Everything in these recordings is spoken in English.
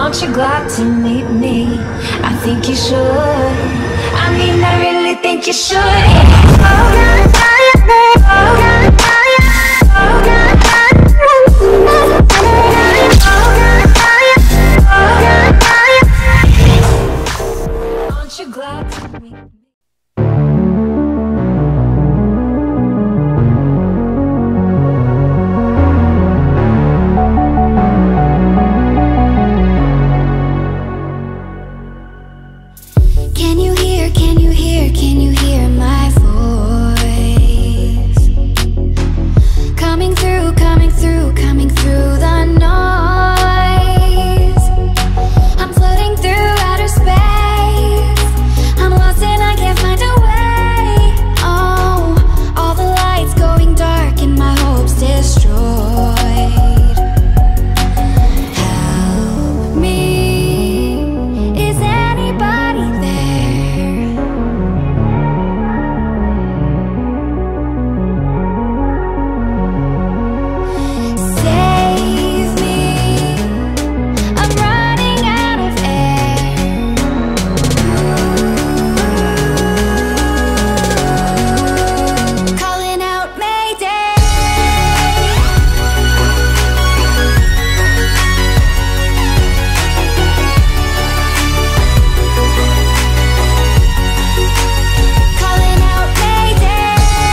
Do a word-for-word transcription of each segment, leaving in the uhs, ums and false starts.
Aren't you glad to meet me? I think you should. I mean, I really think you should. Oh God, oh God, oh God, oh God, aren't you glad to meet me? Can you hear, can you hear, can you hear my voice? Coming through, coming through, coming through the noise. I'm floating through outer space. I'm lost and I can't find a way. Oh, all the lights going dark and my hopes destroyed. Help me. Is anybody there? Save me. I'm running out of air. Calling out Mayday. Calling out Mayday.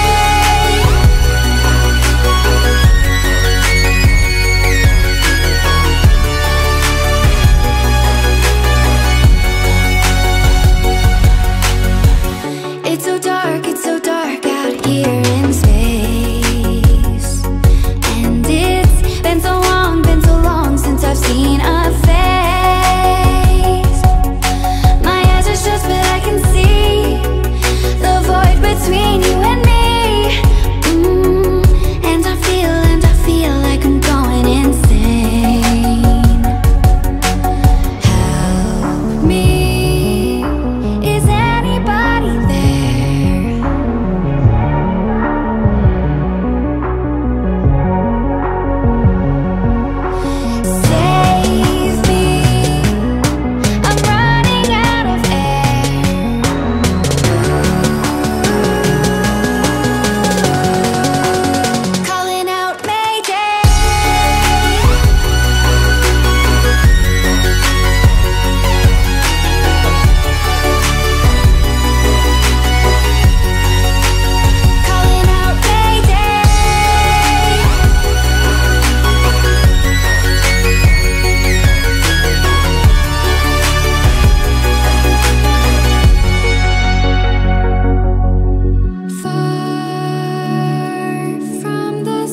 It's so dark, it's so dark out here in space. And it's been so long, been so long since I've seen a face. My eyes are shut but I can see the void between you and me. Mm, and I feel, and I feel like I'm going insane. Help me. Is anybody there? Save me. I'm running out of air. Calling out Mayday. Calling out Mayday. Far from the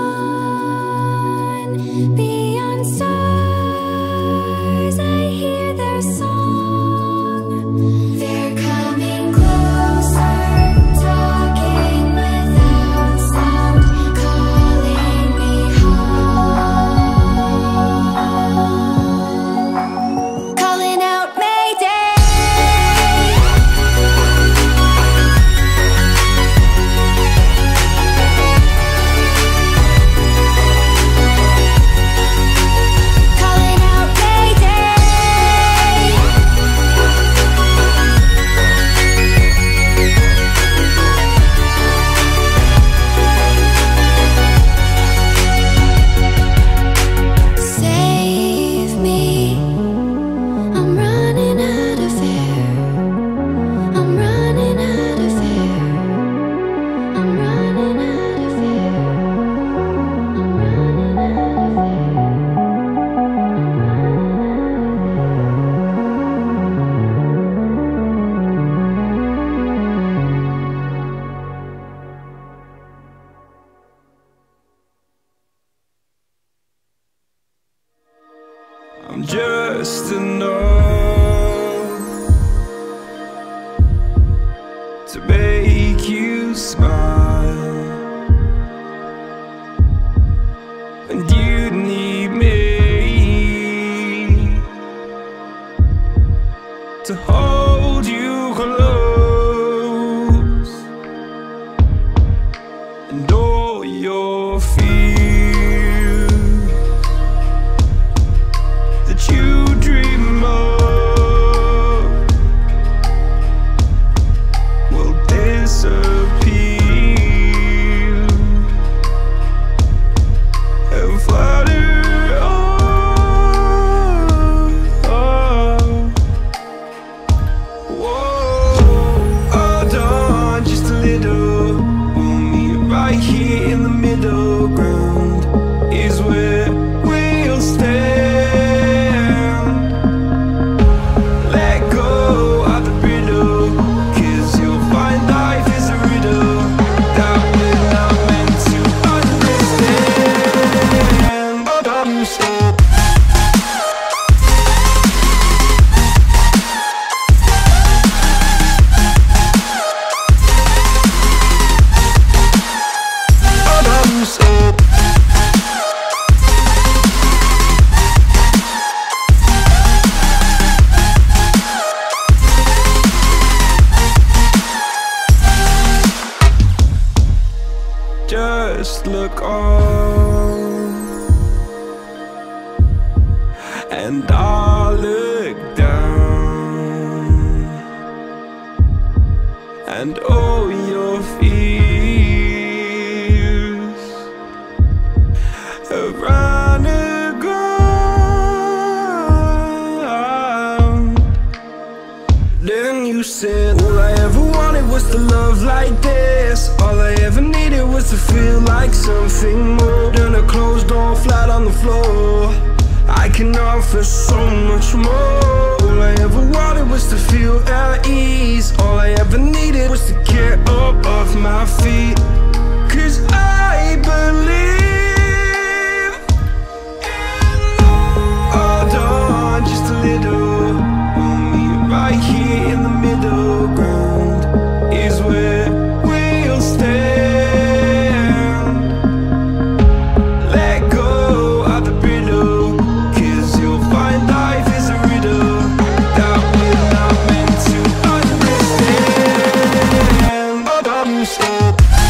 sun, beyond stars, I hear their song. They're coming closer, talking without sound, calling me home. Calling out Mayday. Calling out Mayday. Save me. I'm running out of air. I'm running out of air. I'm running out of air. I'm running out of air. I'm just enough to make you smile, and you need me to hold you close, and all your fears that you dream of will disappear and flutter on. Whoa, hold on just a little. We'll meet right here in the middle ground is where we'll stand. Let go of the brittle, 'cause you'll find life is a riddle that we're not meant to understand. Hold on, stop. Hold on, stop. Just look on, and I'll look down, and all your fears have run aground. Then you said, all I ever wanted was to love like this. All I ever needed was to feel like something more than a closed door flat on the floor. I can offer so much more. All I ever wanted was to feel at ease. All I ever needed was to get up off my feet. 'Cause I believe in love. Hold on just a little. We'll meet right here in the middle ground is where we'll stand. Let go of the brittle, 'cause you'll find life is a riddle that we're not meant to understand. Hold on, stop.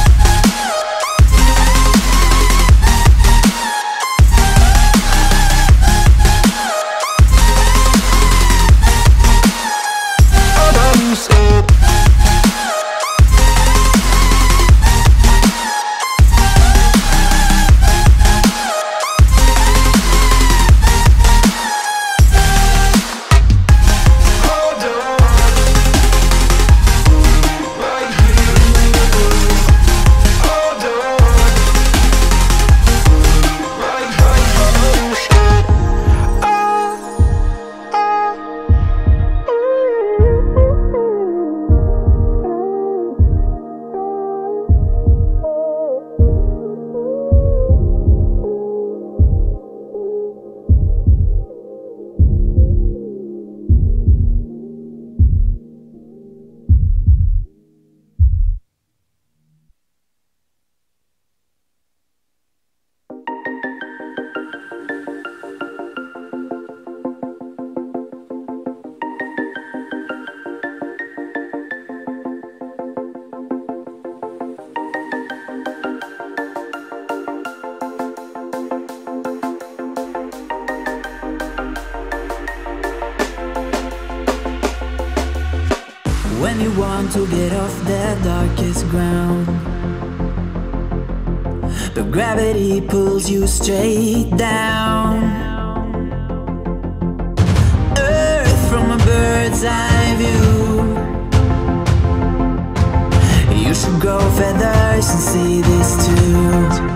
Hold on, stop. Hold on. Right here in the middle. Hold on. Right, right, hold on, stop. Oh, when you want to get off the darkest ground, but gravity pulls you straight down. Earth from a bird's eye view. You should grow feathers and see this too.